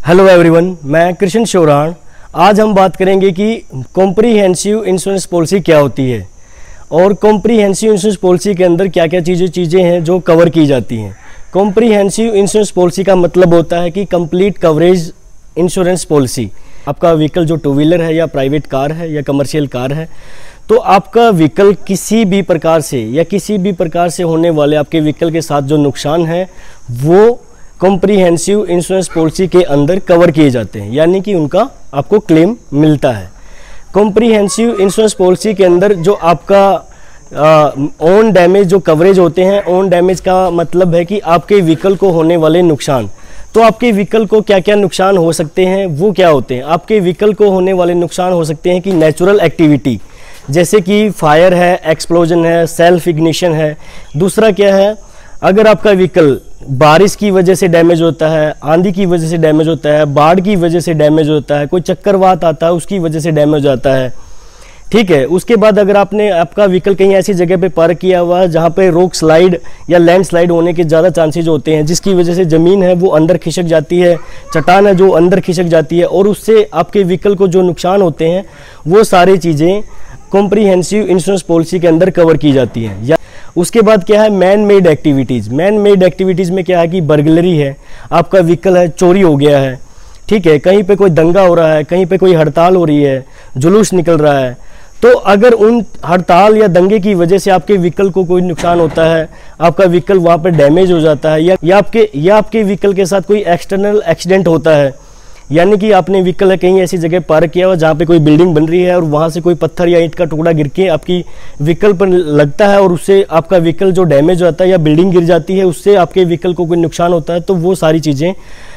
Hello everyone, मैं कृष्ण शौराण। आज हम बात करेंगे कि कॉम्प्रिहेंसिव इंश्योरेंस पॉलिसी क्या होती है और कॉम्प्रिहेंसिव इंश्योरेंस पॉलिसी के अंदर क्या क्या चीज़ें हैं जो कवर की जाती हैं। कॉम्प्रिहेंसिव इंश्योरेंस पॉलिसी का मतलब होता है कि कंप्लीट कवरेज इंश्योरेंस पॉलिसी। आपका व्हीकल जो टू व्हीलर है या प्राइवेट कार है या कमर्शियल कार है, तो आपका व्हीकल किसी भी प्रकार से होने वाले आपके व्हीकल के साथ जो नुकसान है वो कॉम्प्रिहेंसिव इंश्योरेंस पॉलिसी के अंदर कवर किए जाते हैं, यानी कि उनका आपको क्लेम मिलता है। कॉम्प्रिहेंसिव इंश्योरेंस पॉलिसी के अंदर जो आपका ओन डैमेज जो कवरेज होते हैं, ओन डैमेज का मतलब है कि आपके व्हीकल को होने वाले नुकसान। तो आपके व्हीकल को क्या क्या नुकसान हो सकते हैं वो क्या होते हैं। आपके व्हीकल को होने वाले नुकसान हो सकते हैं कि नेचुरल एक्टिविटी, जैसे कि फायर है, एक्सप्लोजन है, सेल्फ इग्निशन है। दूसरा क्या है, अगर आपका व्हीकल बारिश की वजह से डैमेज होता है, आंधी की वजह से डैमेज होता है, बाढ़ की वजह से डैमेज होता है, कोई चक्रवात आता है उसकी वजह से डैमेज आता है, ठीक है। उसके बाद अगर आपका व्हीकल कहीं ऐसी जगह पे पार्क किया हुआ है जहाँ पे रोक स्लाइड या लैंड स्लाइड होने के ज़्यादा चांसेज होते हैं, जिसकी वजह से ज़मीन है वो अंदर खिसक जाती है, चट्टान है जो अंदर खिसक जाती है और उससे आपके व्हीकल को जो नुकसान होते हैं वो सारी चीज़ें कॉम्प्रिहेंसिव इंश्योरेंस पॉलिसी के अंदर कवर की जाती हैं। या उसके बाद क्या है, man made activities. Man made activities में क्या है कि बर्गलरी है, आपका व्हीकल है चोरी हो गया है, ठीक है, कहीं पे कोई दंगा हो रहा है, कहीं पे कोई हड़ताल हो रही है, जुलूस निकल रहा है, तो अगर उन हड़ताल या दंगे की वजह से आपके व्हीकल को कोई नुकसान होता है, आपका व्हीकल वहाँ पर डैमेज हो जाता है या आपके व्हीकल के साथ कोई एक्सटर्नल एक्सीडेंट होता है, यानी कि आपने व्हीकल कहीं ऐसी जगह पार्क किया हुआ जहाँ पे कोई बिल्डिंग बन रही है और वहाँ से कोई पत्थर या ईंट का टुकड़ा गिर के आपकी व्हीकल पर लगता है और उससे आपका व्हीकल जो डैमेज होता है या बिल्डिंग गिर जाती है उससे आपके व्हीकल को कोई नुकसान होता है, तो वो सारी चीज़ें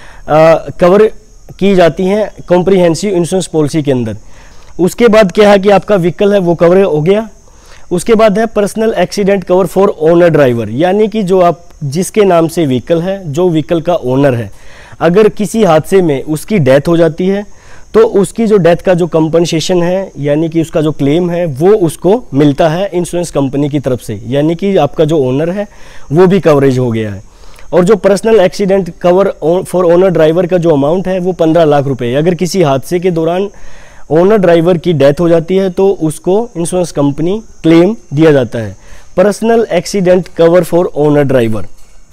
कवर की जाती हैं कॉम्प्रिहेंसिव इंश्योरेंस पॉलिसी के अंदर। उसके बाद क्या है कि आपका व्हीकल है वो कवर हो गया। उसके बाद है personal accident cover for owner driver, यानी कि जो आप जिसके नाम से व्हीकल है, जो व्हीकल का ओनर है, अगर किसी हादसे में उसकी डेथ हो जाती है तो उसकी जो डेथ का जो कंपनसेशन है, यानी कि उसका जो क्लेम है वो उसको मिलता है इंश्योरेंस कंपनी की तरफ से, यानी कि आपका जो ओनर है वो भी कवरेज हो गया है। और जो personal accident cover for owner driver का जो अमाउंट है वो 15 लाख रुपए, अगर किसी हादसे के दौरान ओनर ड्राइवर की डेथ हो जाती है तो उसको इंश्योरेंस कंपनी क्लेम दिया जाता है personal accident cover for owner driver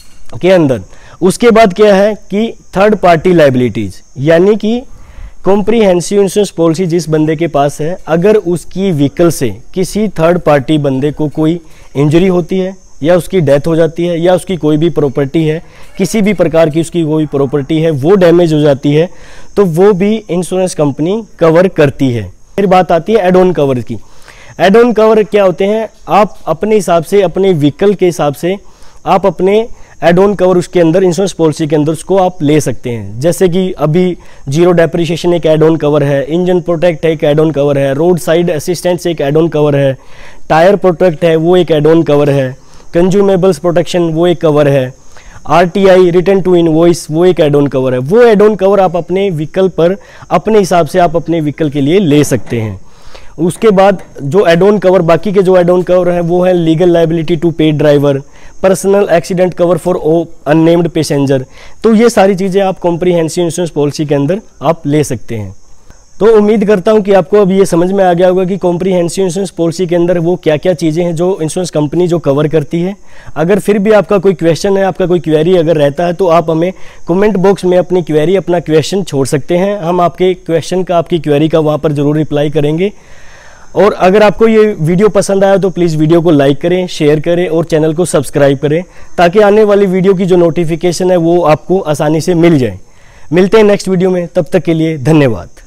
के अंदर। उसके बाद क्या है कि थर्ड पार्टी लायबिलिटीज़, यानी कि कॉम्प्रिहेंसिव इंश्योरेंस पॉलिसी जिस बंदे के पास है, अगर उसकी व्हीकल से किसी थर्ड पार्टी बंदे को कोई इंजरी होती है या उसकी डेथ हो जाती है या उसकी कोई भी प्रॉपर्टी है, किसी भी प्रकार की उसकी कोई प्रॉपर्टी है वो डैमेज हो जाती है, तो वो भी इंश्योरेंस कंपनी कवर करती है। फिर बात आती है एड ऑन कवर की। एड ऑन कवर क्या होते हैं, आप अपने हिसाब से, अपने व्हीकल के हिसाब से आप अपने एड ऑन कवर उसके अंदर इंश्योरेंस पॉलिसी के अंदर उसको आप ले सकते हैं। जैसे कि अभी जीरो डेप्रिसिएशन एक एड ऑन कवर है, इंजन प्रोटेक्ट है एक एड ऑन कवर है, रोड साइड असिस्टेंस एक एड ऑन कवर है, टायर प्रोटेक्ट है वो एक एड ऑन कवर है, कंज्यूमेबल्स प्रोटेक्शन वो एक कवर है, RTI रिटर्न टू इनवॉइस वो एक एड ऑन कवर है। वो एड ऑन कवर आप अपने व्हीकल पर अपने हिसाब से आप अपने व्हीकल के लिए ले सकते हैं। उसके बाद जो एड ऑन कवर, बाकी के जो एड ऑन कवर हैं वो है legal liability to paid driver, personal accident cover for unnamed passenger. तो ये सारी चीज़ें आप कॉम्प्रिहेंसिव इंश्योरेंस पॉलिसी के अंदर आप ले सकते हैं। तो उम्मीद करता हूं कि आपको अब ये समझ में आ गया होगा कि कॉम्प्रिहेंसिव इंश्योरेंस पॉलिसी के अंदर वो क्या क्या चीज़ें हैं जो इंश्योरेंस कंपनी जो कवर करती है। अगर फिर भी आपका कोई क्वेश्चन है, आपका कोई क्वेरी अगर रहता है, तो आप हमें कमेंट बॉक्स में अपनी क्वेरी, अपना क्वेश्चन छोड़ सकते हैं। हम आपके क्वेश्चन का, आपकी क्वेरी का वहाँ पर ज़रूर रिप्लाई करेंगे। और अगर आपको ये वीडियो पसंद आया तो प्लीज़ वीडियो को लाइक करें, शेयर करें और चैनल को सब्सक्राइब करें, ताकि आने वाली वीडियो की जो नोटिफिकेशन है वो आपको आसानी से मिल जाए। मिलते हैं नेक्स्ट वीडियो में, तब तक के लिए धन्यवाद।